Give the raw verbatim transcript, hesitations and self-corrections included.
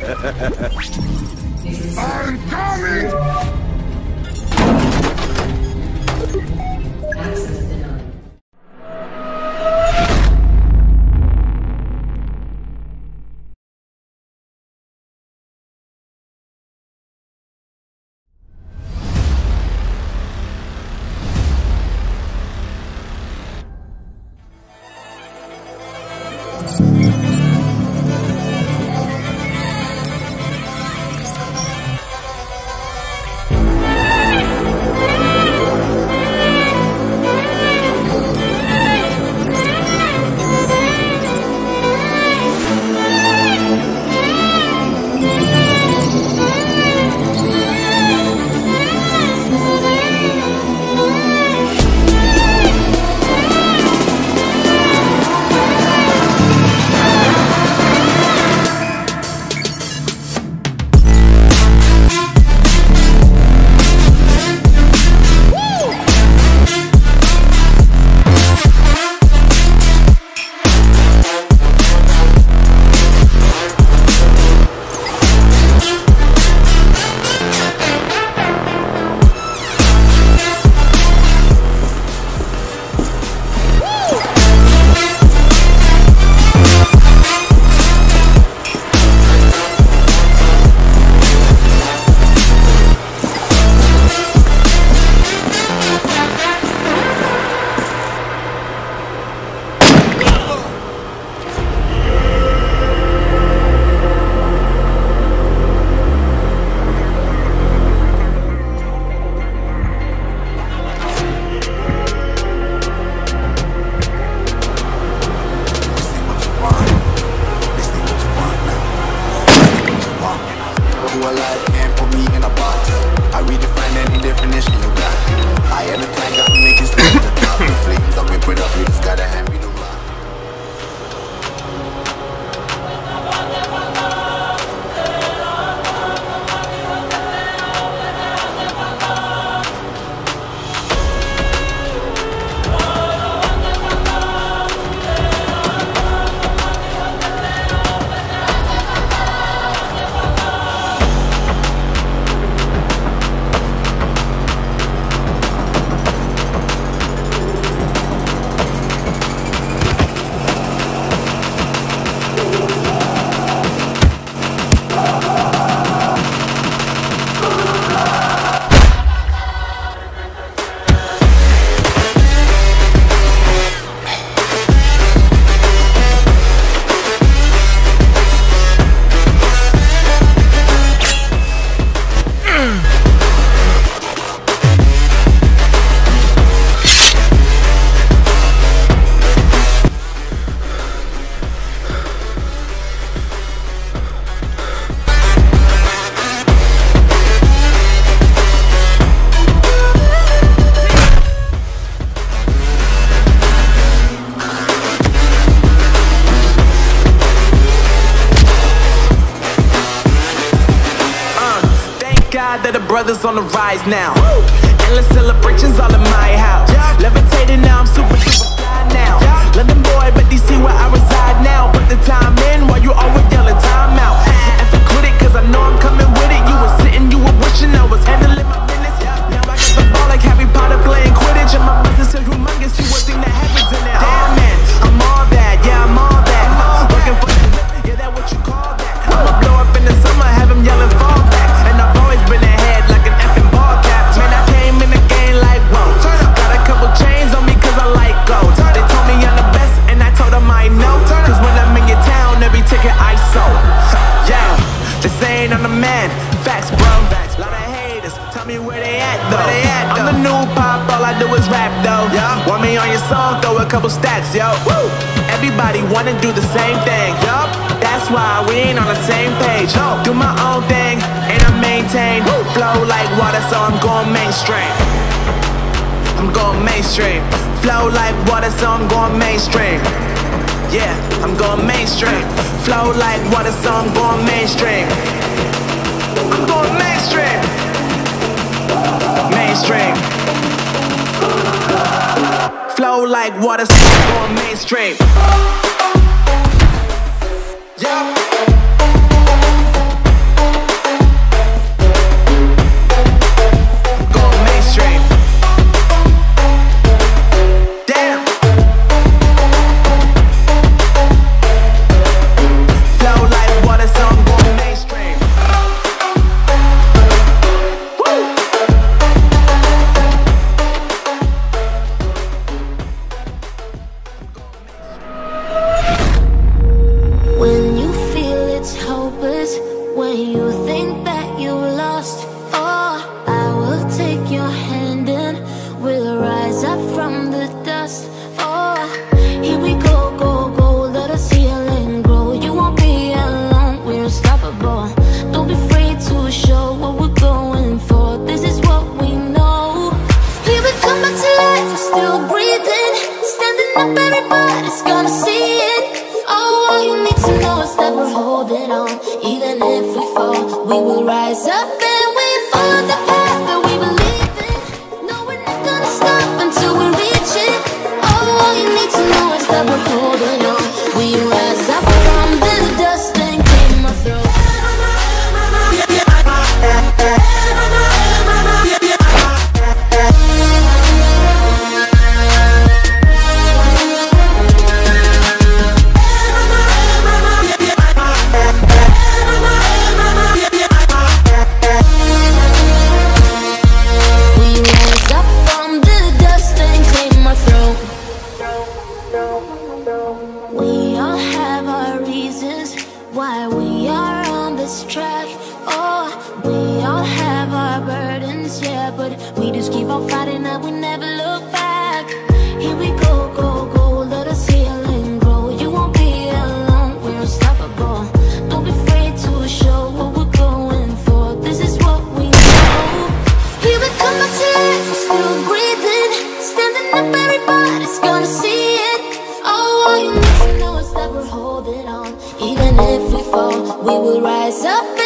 I'm coming! Access denied. That the brothers on the rise now. Woo! Endless celebrations all in my house. Yeah. Levitating now, I'm super duper fly now. Yeah. London boy, but D C where I reside now. Put the time in while you always yelling time out. And for quit it, cause I know I'm coming with it. You were sitting, you were wishing I was handling my business. Yeah. Now I got the ball like Harry Potter playing Quidditch. And my business is humongous, you would think that happens in it. Damn man, I'm all that, yeah I'm all that. Working for the yeah that what you call that. I'ma blow up in the summer, have him yelling fall back. And I've always been ahead like an effing ball cap. Man, I came in the game like whoa. Got a couple chains on me cause I like gold. They told me I'm the best and I told them I know. Cause when I'm in your town, every ticket I sold. Yeah, they saying I'm the man. Facts, bro. Lot of haters, tell me where they at though. They at, though. I'm the new pop, all I do is rap though. Yeah. Want me on your song, throw a couple stacks, yo. Woo. Everybody wanna do the same thing, yup. That's why we ain't on the same page. No. Do my own thing, and I maintain. Woo. Flow like water, so I'm going mainstream. I'm going mainstream. Flow like water, so I'm going mainstream. Yeah, I'm going mainstream. Flow like water, so I'm going mainstream. I'm going mainstream. Mainstream. Flow like water, so I'm going mainstream. Yeah. everybody's gonna see it. Oh, all you need to know is that we're holding on. Even if we fall, we will rise up and we follow the path that we believe in. No, we're not gonna stop until we reach it. Oh, all you need to know is that we're holding on. We rise up from the dust and clear my throat. We all have our reasons why we are on this track. Oh, we all have our burdens, yeah, but we just keep on fighting and we never look back. Here we go, go, go, let us heal and grow. You won't be alone, we're unstoppable. Don't be afraid to show what we're going for. This is what we know. Here we come, my tears, we're still breathing. Standing up, everybody's gonna see it. Oh, all you need to know is that we're holding on. Even if we fall, we will rise up.